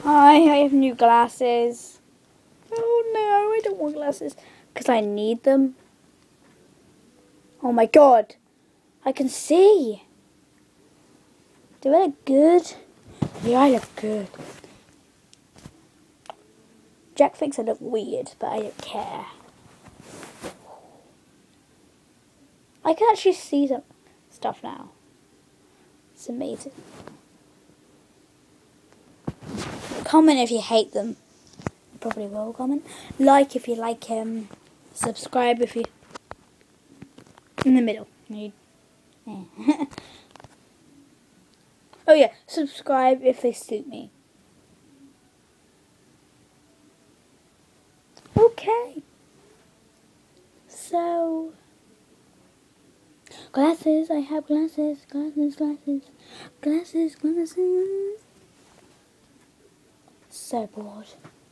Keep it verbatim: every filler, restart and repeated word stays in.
Hi, I have new glasses. Oh no, I don't want glasses. Because I need them. Oh my god. I can see. Do I look good? Yeah, I look good. Jack thinks I look weird, but I don't care. I can actually see some stuff now. It's amazing. Comment if you hate them. You probably will comment. Like if you like him. Subscribe if you... In the middle. You... Yeah. Oh yeah, subscribe if they suit me. Okay. So... Glasses, I have glasses, glasses, glasses, glasses, glasses. So bored.